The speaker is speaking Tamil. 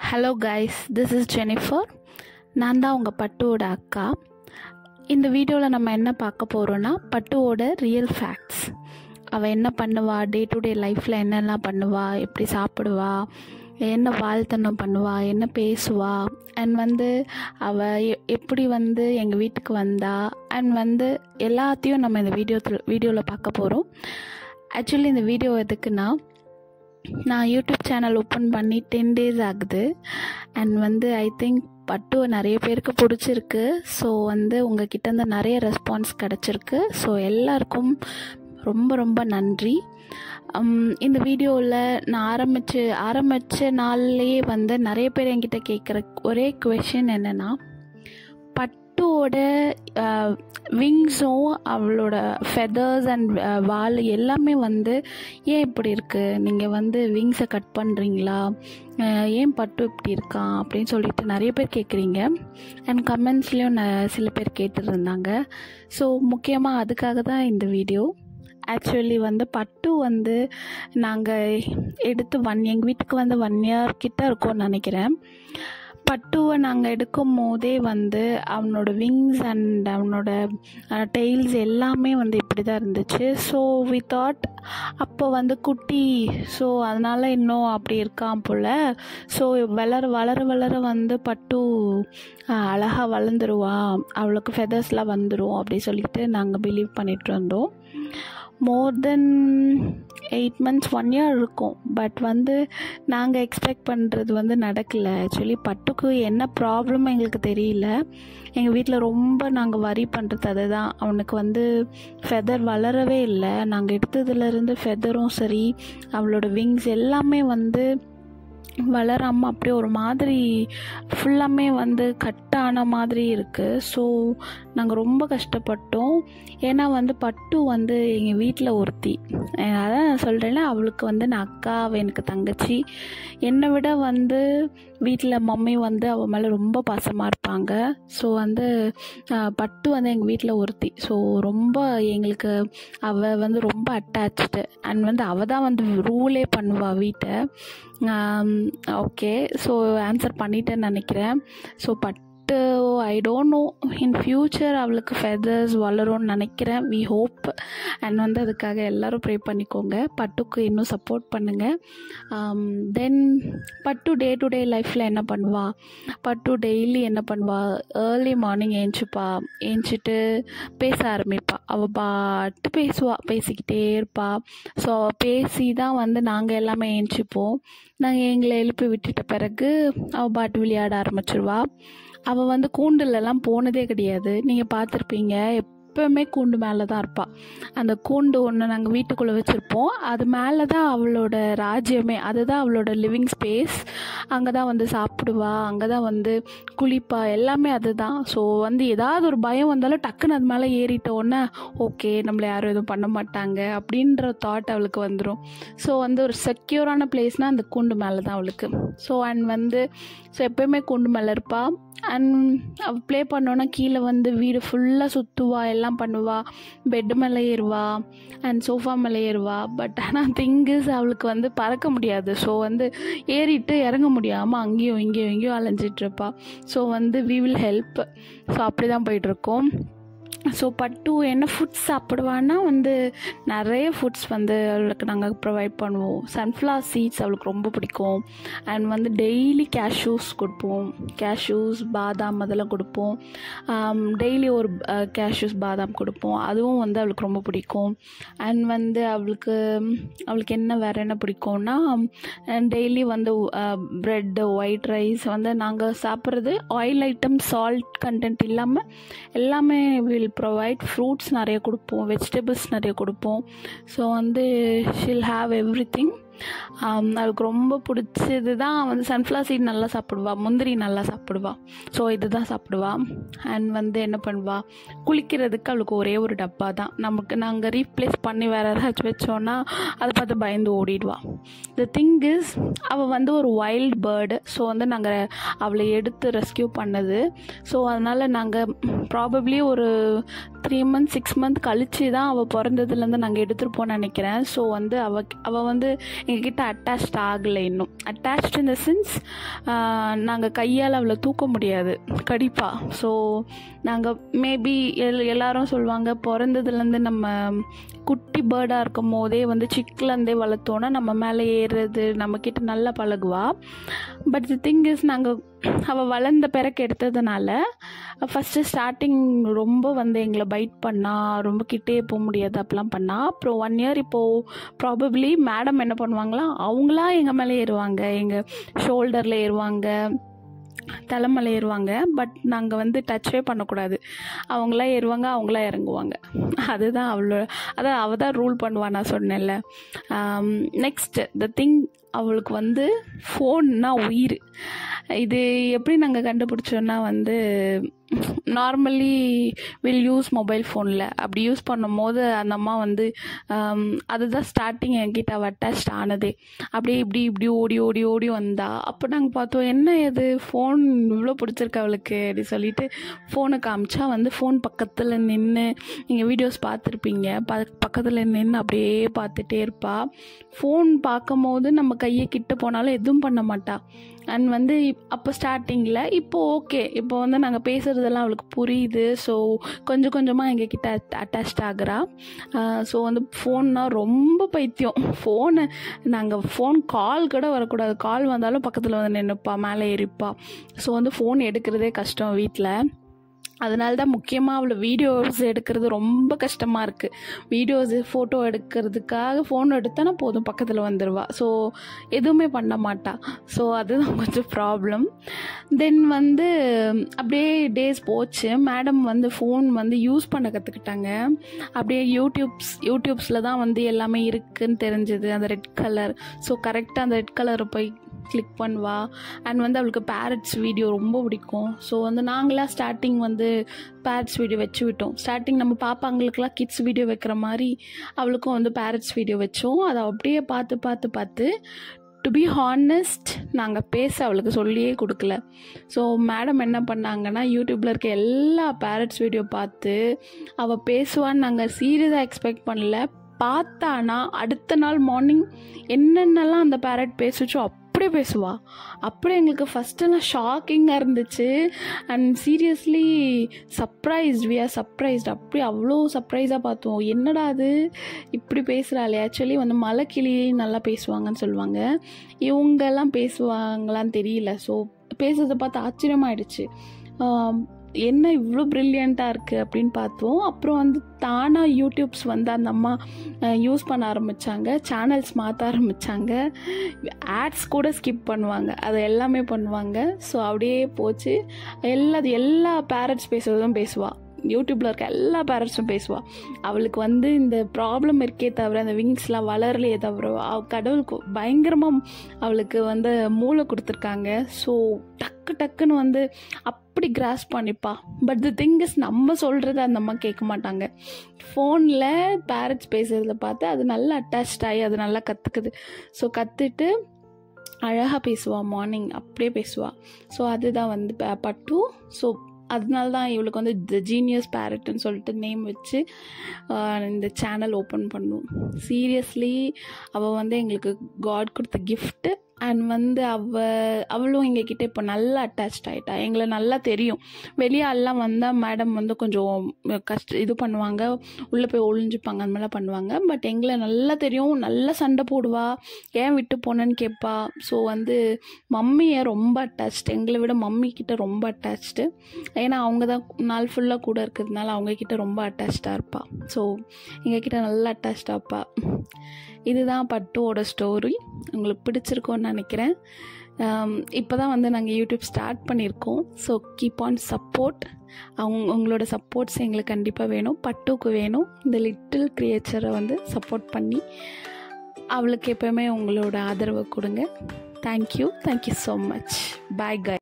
Hello guys, this is Jennifer. நான் தான் உங்கள் பட்டுவோட அக்கா. இந்த வீடியோவில் நம்ம என்ன பார்க்க போகிறோன்னா, பட்டுவோட ரியல் ஃபேக்ட்ஸ். அவள் என்ன பண்ணுவா, டே டு டே லைஃப்பில் என்னெல்லாம் பண்ணுவா, எப்படி சாப்பிடுவா, என்ன வாழ்த்தனம் பண்ணுவா, என்ன பேசுவா, அண்ட் அவள் எப்படி எங்கள் வீட்டுக்கு வந்தா, அண்ட் எல்லாத்தையும் நம்ம இந்த வீடியோவில் பார்க்க போகிறோம். ஆக்சுவலி இந்த வீடியோ எதுக்குன்னா, நான் யூடியூப் சேனல் ஓப்பன் பண்ணி 10 days ஆகுது. அண்ட் ஐ திங்க் பட்டுவை நிறைய பேருக்கு பிடிச்சிருக்கு. ஸோ உங்கள் கிட்டேருந்து நிறைய ரெஸ்பான்ஸ் கிடச்சிருக்கு. ஸோ எல்லாருக்கும் ரொம்ப ரொம்ப நன்றி. இந்த வீடியோவில் நான் ஆரம்பித்த நாள்லேயே நிறைய பேர் என்கிட்ட கேட்குற ஒரே கொஷின் என்னென்னா, பட்டுவோட விங்ஸும் அவளோட ஃபெதர்ஸ் அண்ட் வால் எல்லாமே ஏன் இப்படி இருக்குது, நீங்கள் விங்ஸை கட் பண்ணுறீங்களா, ஏன் பட்டு இப்படி இருக்கான் அப்படின்னு சொல்லிட்டு நிறைய பேர் கேட்குறீங்க. அண்ட் கமெண்ட்ஸ்லேயும் சில பேர் கேட்டுருந்தாங்க. ஸோ முக்கியமாக அதுக்காக தான் இந்த வீடியோ. ஆக்சுவலி பட்டு நாங்கள் எடுத்து எங்கள் வீட்டுக்கு 1 year கிட்ட இருக்கும்னு நினைக்கிறேன். பட்டுவை நாங்கள் எடுக்கும் போதே அவனோட விங்ஸ் அண்ட் அவனோட டெய்ல்ஸ் எல்லாமே இப்படி தான் இருந்துச்சு. ஸோ வி தாட் அப்போ குட்டி, ஸோ அதனால் இன்னும் அப்படி இருக்கான் போல். ஸோ வளர பட்டு அழகாக வளர்ந்துருவா, அவளுக்கு ஃபெதர்ஸ்லாம் வந்துடும் அப்படி சொல்லிட்டு நாங்கள் பிலீவ் பண்ணிகிட்டு இருந்தோம். மோர் தென் 8 months 1 year இருக்கும். பட் நாங்கள் எக்ஸ்பெக்ட் பண்ணுறது நடக்கலை. ஆக்சுவலி பட்டுக்கு என்ன ப்ராப்ளம் எங்களுக்கு தெரியல. எங்கள் வீட்டில் ரொம்ப நாங்கள் வரி பண்ணுறது அதுதான். அவனுக்கு ஃபெதர் வளரவே இல்லை. நாங்கள் எடுத்ததுலேருந்து ஃபெதரும் சரி, அவளோட விங்ஸ் எல்லாமே வளராமல் அப்படியே ஒரு மாதிரி ஃபுல்லாமே கட்டான மாதிரி இருக்குது. ஸோ நாங்கள் ரொம்ப கஷ்டப்பட்டோம். ஏன்னா பட்டு எங்கள் வீட்டில் ஒருத்தி, அதான் நான் சொல்கிறேன்ல, அவளுக்கு நான் அக்கா, அவள் எனக்கு தங்கச்சி. என்னை விட வீட்டில் மம்மி அவள் மேலே ரொம்ப பாசமாக இருப்பாங்க. ஸோ பட்டு எங்கள் வீட்டில் ஒருத்தி. ஸோ ரொம்ப எங்களுக்கு அவள் ரொம்ப அட்டாச்சு. அண்ட் அவள் தான் ரூலே பண்ணுவாள் வீட்டை. ஓகே, ஸோ ஆன்சர் பண்ணிட்டேன்னு நினைக்கிறேன். So but I don't know, in future அவளுக்கு ஃபெதர்ஸ் வளரும்னு நினைக்கிறேன். We hope. அண்ட் அதுக்காக எல்லோரும் ப்ரே பண்ணிக்கோங்க. பட்டுக்கு இன்னும் சப்போர்ட் பண்ணுங்கள். தென் பட்டு டே டு டே லைஃப்பில் என்ன பண்ணுவா, பட்டு டெய்லி என்ன பண்ணுவா, ஏர்லி மார்னிங் ஏஞ்சிட்டு பேச ஆரம்பிப்பாள். அவள் பாட்டு பேசிக்கிட்டே இருப்பாள். ஸோ அவள் பேசி தான் நாங்கள் எல்லாமே ஏஞ்சிப்போம். நாங்கள் எங்களை எழுப்பி விட்டுட்ட பிறகு அவள் பாட்டு விளையாட ஆரம்பிச்சிருவா. அவள் கூண்டுலலாம் போனதே கிடையாது. நீங்கள் பார்த்துருப்பீங்க, எப்போவுமே கூண்டு மேலே தான் இருப்பாள். அந்த கூண்டு ஒன்று நாங்கள் வீட்டுக்குள்ளே வச்சுருப்போம். அது மேலே தான் அவளோட ராஜ்யமே. அதுதான் அவளோட லிவிங் ஸ்பேஸ். அங்கே தான் சாப்பிடுவா, அங்கே தான் குளிப்பா, எல்லாமே அதுதான். ஸோ ஏதாவது ஒரு பயம் வந்தாலும் டக்குன்னு அது மேலே ஏறிட்டோன்னே ஓகே, நம்மளை யாரும் எதுவும் பண்ண மாட்டாங்க அப்படின்ற தாட் அவளுக்கு வந்துடும். ஸோ ஒரு செக்யூரான பிளேஸ்னால் அந்த கூண்டு மேலே தான் அவளுக்கு. ஸோ அண்ட் ஸோ எப்போயுமே கூண்டு மேலே இருப்பாள். அண்ட் அவள் ப்ளே பண்ணோன்னா கீழே வீடு ஃபுல்லாக சுற்றுவா, எல்லாம் பண்ணுவா, பெட்டு மேலே ஏறுவா அண்ட் சோஃபா மேலே ஏறுவா. பட் ஆனால் திங்கிஸ் அவளுக்கு பறக்க முடியாது. ஸோ ஏறிட்டு இறங்க முடியாமல் அங்கேயும் இங்கேயும் அலைஞ்சிட்ருப்பா. So we will help. So அப்படி தான் போயிட்டுருக்கோம். ஸோ பட்டு என்ன ஃபுட்ஸ் சாப்பிடுவான்னா நிறைய ஃபுட்ஸ் அவளுக்கு நாங்கள் ப்ரொவைட் பண்ணுவோம். சன்ஃப்ளவர் சீட்ஸ் அவளுக்கு ரொம்ப பிடிக்கும். அண்ட் டெய்லி கேஷ்யூஸ் கொடுப்போம். கேஷ்யூஸ், பாதாம் அதெல்லாம் கொடுப்போம். டெய்லி ஒரு கேஷ்யூஸ் பாதாம் கொடுப்போம். அதுவும் அவளுக்கு ரொம்ப பிடிக்கும். அண்ட் அவளுக்கு வேறு என்ன பிடிக்கும்னா, டெய்லி ப்ரெட்டு, ஒயிட் ரைஸ் நாங்கள் சாப்பிட்றது ஆயில் ஐட்டம், சால்ட் கண்டென்ட் இல்லாமல் எல்லாமே வில் ப்ரொவைட். ஃப்ரூட்ஸ் நிறைய கொடுப்போம், வெஜிடபிள்ஸ் நிறைய கொடுப்போம். So she'll have everything. அவளுக்கு ரொம்ப பிடிச்சது தான் சன்ஃப்ளவர் சீட் நல்லா சாப்பிடுவா, முந்திரி நல்லா சாப்பிடுவா. ஸோ இதுதான் சாப்பிடுவா. அண்ட் என்ன பண்ணுவா, குளிக்கிறதுக்கு அவளுக்கு ஒரே ஒரு டப்பா தான். நாங்கள் ரீப்ளேஸ் பண்ணி வேறு ஏதாச்சும் வச்சோன்னா அதை பார்த்து பயந்து ஓடிடுவா. த திங் இஸ், அவள் ஒரு வைல்டு பேர்டு. ஸோ நாங்கள் அவளை எடுத்து ரெஸ்கியூ பண்ணது. ஸோ அதனால் நாங்கள் ப்ராபப்ளி ஒரு 3 months 6 month கழிச்சு தான் அவள் பிறந்ததுலேருந்து நாங்கள் எடுத்துருப்போம்னு நினைக்கிறேன். ஸோ வந்து அவள் வந்து எங்ககிட்ட அட்டாச்ட் ஆகலை. இன்னும் அட்டாச்ட் இன் த சென்ஸ் நாங்கள் கையால் அவளை தூக்க முடியாது, கடிப்பா. ஸோ நாங்கள் மேபி எல்லாரும் சொல்லுவாங்க, பிறந்ததுலேருந்து நம்ம குட்டி பேர்டாக இருக்கும் போதே வந்து சிக்கிலேருந்தே வளர்த்தோன்னா நம்ம மேலே ஏறுறது, நம்மக்கிட்ட நல்லா பழகுவா. பட் தி திங் இஸ், அவள் வளர்ந்த பிறகு எடுத்ததுனால ஃபஸ்ட்டு ஸ்டார்டிங் ரொம்ப வந்து எங்களை பைட் பண்ணா, ரொம்ப கிட்டே போக முடியாது அப்படிலாம் பண்ணா. அப்புறம் 1 year இப்போது ப்ராபப்ளி மேடம் என்ன பண்ணுவாங்களா, அவங்களா எங்கள் மேலே ஏறுவாங்க, எங்கள் ஷோல்டரில் ஏறுவாங்க, தலைமலை ஏறுவாங்க. பட் நாங்கள் வந்து டச்சே பண்ணக்கூடாது. அவங்களாம் ஏறுவாங்க, அவங்களா இறங்குவாங்க. அதுதான் அவள் தான் ரூல் பண்ணுவாள், நான் சொன்னேன்ல. நெக்ஸ்ட் த திங், அவளுக்கு வந்து ஃபோன்னா உயிர். இது எப்படி நாங்கள் கண்டுபிடிச்சோன்னா வந்து நார்மலி வில் யூஸ் மொபைல் ஃபோனில். அப்படி யூஸ் பண்ணும் போது அந்த அம்மா வந்து அதுதான் ஸ்டார்டிங் என்கிட்ட அவள் அட்டாச் ஆனதே. அப்படியே இப்படி ஓடி வந்தா. அப்போ நாங்கள் பார்த்தோம், என்ன இது ஃபோன் இவ்வளோ பிடிச்சிருக்கு அவளுக்கு அப்படி சொல்லிட்டு ஃபோனை காமிச்சா வந்து ஃபோன் பக்கத்தில் நின்று, நீங்கள் வீடியோஸ் பார்த்துருப்பீங்க, பக்கத்தில் நின்று அப்படியே பார்த்துட்டே இருப்பாள். ஃபோன் பார்க்கும் போது நம்ம கையை கிட்ட போனாலும் எதுவும் பண்ண மாட்டா. அண்ட் வந்து அப்போ ஸ்டார்டிங்கில், இப்போது ஓகே, இப்போ வந்து நாங்கள் பேசுகிறதெல்லாம் அவளுக்கு புரியுது. ஸோ கொஞ்சம் கொஞ்சமாக எங்ககிட்ட அட்டாச்ட் ஆகுறா. ஸோ வந்து ஃபோன்னா ரொம்ப பைத்தியம். ஃபோன் கால் கூட வரக்கூடாது, கால் வந்தாலும் பக்கத்தில் வந்து நின்றுப்பா, மேலே ஏறிப்பா. ஸோ வந்து ஃபோன் எடுக்கிறதே கஷ்டம் வீட்டில். அதனால தான் முக்கியமாக அவளை வீடியோஸ் எடுக்கிறது ரொம்ப கஷ்டமாக இருக்குது. ஃபோட்டோ எடுக்கிறதுக்காக ஃபோன் எடுத்தானா போதும், பக்கத்தில் வந்துடுவா. ஸோ எதுவுமே பண்ண மாட்டா. ஸோ அதுதான் கொஞ்சம் ப்ராப்ளம். தென் வந்து அப்படியே டேஸ் போச்சு. மேடம் வந்து ஃபோன் வந்து யூஸ் பண்ண கற்றுக்கிட்டாங்க. அப்படியே யூடியூப்ஸில் தான் வந்து எல்லாமே இருக்குதுன்னு தெரிஞ்சது, அந்த ரெட் கலர். ஸோ கரெக்டாக அந்த ரெட் கலரை போய் கிளிக் பண்ணுவா. அண்ட் வந்து அவளுக்கு பேரட்ஸ் வீடியோ ரொம்ப பிடிக்கும். ஸோ வந்து நாங்களாம் ஸ்டார்டிங் வந்து பேரட்ஸ் வீடியோ வச்சு விட்டோம். ஸ்டார்டிங் நம்ம பாப்பாங்களுக்கெல்லாம் கிட்ஸ் வீடியோ வைக்கிற மாதிரி அவளுக்கும் வந்து பேரட்ஸ் வீடியோ வச்சோம். அதை அப்படியே பார்த்து டு பி ஹானஸ்ட், நாங்கள் பேச அவளுக்கு சொல்லியே கொடுக்கல. ஸோ மேடம் என்ன பண்ணாங்கன்னா, யூடியூப்பில் இருக்க எல்லா பேரட்ஸ் வீடியோ பார்த்து அவள் பேசுவான்னு நாங்கள் சீரியஸாக எக்ஸ்பெக்ட் பண்ணல. பார்த்தானா அடுத்த நாள் மார்னிங் என்னென்னலாம் அந்த பேரட் பேசுச்சோ அப்படியே பேசுவா. அப்படியே எங்களுக்கு ஃபஸ்ட்டெல்லாம் ஷாக்கிங்காக இருந்துச்சு. And seriously we are surprised. அப்படி அவ்வளோ சர்ப்ரைஸாக பார்த்தோம். என்னடா அது இப்படி பேசுகிறாளே. ஆக்சுவலி வந்து மலைக்கிளி நல்லா பேசுவாங்கன்னு சொல்லுவாங்க. இவங்கெல்லாம் பேசுவாங்களான்னு தெரியல. ஸோ பேசுறதை பார்த்து ஆச்சரியமாயிடுச்சு. என்ன இவ்வளோ ப்ரில்லியண்ட்டாக இருக்குது அப்படின்னு பார்த்தோம். அப்புறம் வந்து தானாக யூடியூப்ஸ் வந்து அந்த அம்மா யூஸ் பண்ண ஆரம்பித்தாங்க, சேனல்ஸ் மாற்ற ஆரம்பித்தாங்க, ஆட்ஸ் கூட ஸ்கிப் பண்ணுவாங்க, அது எல்லாமே பண்ணுவாங்க. ஸோ அப்படியே போச்சு. எல்லா பேரட்ஸ் பேசுகிறதும் பேசுவாள். யூடியூப்பில் இருக்க எல்லா பேரண்ட்ஸும் பேசுவாள். அவளுக்கு வந்து இந்த ப்ராப்ளம் இருக்கே தவிர, அந்த விங்ஸ்லாம் வளரலையே தவிர, கடவுளுக்கு பயங்கரமாக அவளுக்கு வந்து மூளை கொடுத்துருக்காங்க. ஸோ டக்குன்னு வந்து அப்படி கிராஸ் பண்ணிப்பா. பட் தி திங் இஸ், நம்ம சொல்கிறது அந்த அம்மா கேட்க மாட்டாங்க. ஃபோனில் பேரண்ட்ஸ் பேசுகிறத பார்த்து அது நல்லா அட்டாச்ட் ஆகி அது நல்லா கற்றுக்குது. ஸோ கற்றுட்டு அழகாக பேசுவாள். மார்னிங் அப்படியே பேசுவாள். ஸோ அதுதான் வந்து பட்டு. ஸோ அதனால தான் இவளுக்கு வந்து த ஜீனியஸ் பேரட்னு சொல்லிட்டு நேம் வச்சு இந்த சேனல் ஓப்பன் பண்ணும். சீரியஸ்லி அவள் வந்து எங்களுக்கு காட் கொடுத்த கிஃப்ட்டு. அண்ட் வந்து அவளும் எங்ககிட்ட இப்போ நல்லா அட்டாச்ட் ஆகிட்டா. எங்களை நல்லா தெரியும். வெளியாலாம் வந்தால் மேடம் வந்து கொஞ்சம் இது பண்ணுவாங்க, உள்ளே போய் ஒளிஞ்சுப்பாங்க, அந்த மாதிரிலாம் பண்ணுவாங்க. பட் எங்களை நல்லா தெரியும். நல்லா சண்டை போடுவா, ஏன் விட்டு போனேன்னு கேட்பா. ஸோ வந்து மம்மியை ரொம்ப அட்டாச்டு, எங்களை விட மம்மிக்கிட்ட ரொம்ப அட்டாச்டு. ஏன்னா அவங்க தான் நாள் ஃபுல்லாக கூட இருக்கிறதுனால அவங்கக்கிட்ட ரொம்ப அட்டாச்சாக இருப்பாள். ஸோ எங்ககிட்ட நல்லா அட்டாச்சாக இருப்பாள். இதுதான் பட்டுவோட ஸ்டோரி. உங்களுக்கு பிடிச்சிருக்கோன்னு நினைக்கிறேன். இப்போ தான் வந்து நாங்கள் யூடியூப் ஸ்டார்ட் பண்ணியிருக்கோம். So keep on support. உங்களோட சப்போர்ட்ஸ் எங்களுக்கு கண்டிப்பாக வேணும், பட்டுக்கு வேணும். இந்த லிட்டில் கிரியேச்சரை வந்து சப்போர்ட் பண்ணி அவளுக்கு எப்போயுமே உங்களோட ஆதரவை கொடுங்க. Thank you so much. பாய் கை.